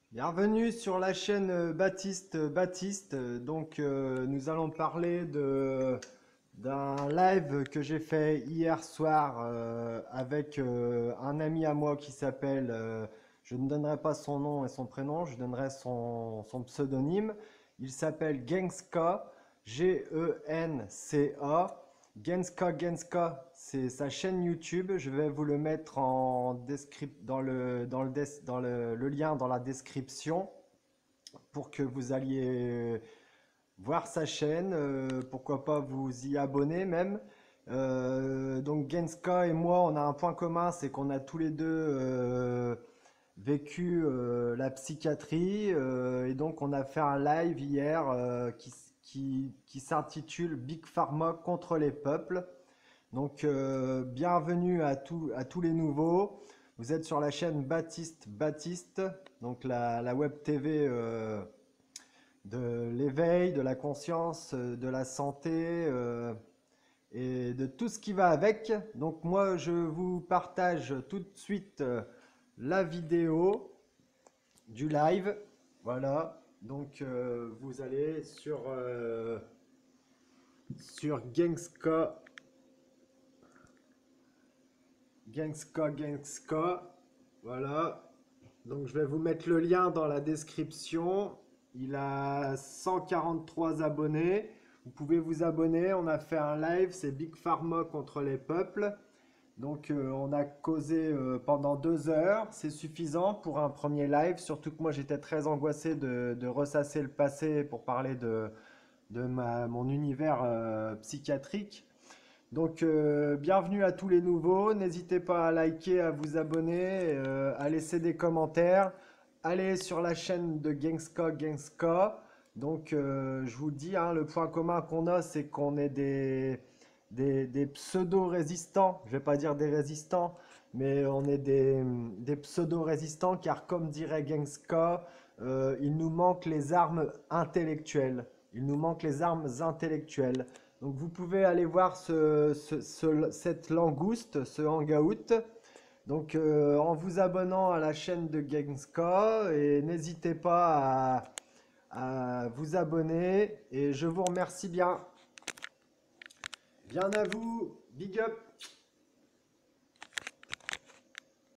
Bienvenue sur la chaîne Baptiste Baptiste. Nous allons parler d'un live que j'ai fait hier soir avec un ami à moi qui s'appelle, je ne donnerai pas son nom et son prénom, je donnerai son pseudonyme. Il s'appelle Genska, Genca. Genska, c'est sa chaîne YouTube. Je vais vous le mettre dans le lien dans la description pour que vous alliez voir sa chaîne. Pourquoi pas vous y abonner même. Donc Genska et moi, on a un point commun, c'est qu'on a tous les deux vécu la psychiatrie et donc on a fait un live hier qui s'intitule Big Pharma contre les peuples. Bienvenue à tous les nouveaux. Vous êtes sur la chaîne Baptiste Baptiste, donc la web TV de l'éveil, de la conscience, de la santé et de tout ce qui va avec. Donc moi, je vous partage tout de suite la vidéo du live. Voilà. Vous allez sur Gangska. Voilà. Donc je vais vous mettre le lien dans la description. Il a 143 abonnés. Vous pouvez vous abonner. On a fait un live. C'est Big Pharma contre les peuples. On a causé pendant 2 heures. C'est suffisant pour un premier live. Surtout que moi j'étais très angoissé de ressasser le passé pour parler de mon univers psychiatrique. Bienvenue à tous les nouveaux. N'hésitez pas à liker, à vous abonner, à laisser des commentaires. Allez sur la chaîne de Gangska. Je vous dis, hein, le point commun qu'on a, c'est qu'on est des pseudo-résistants. Je vais pas dire des résistants, mais on est des pseudo-résistants, car comme dirait Gangska, il nous manque les armes intellectuelles. Il nous manque les armes intellectuelles. Donc vous pouvez aller voir cette langouste, ce hangout. En vous abonnant à la chaîne de Gangska et n'hésitez pas à vous abonner et je vous remercie bien. Bien à vous, big up.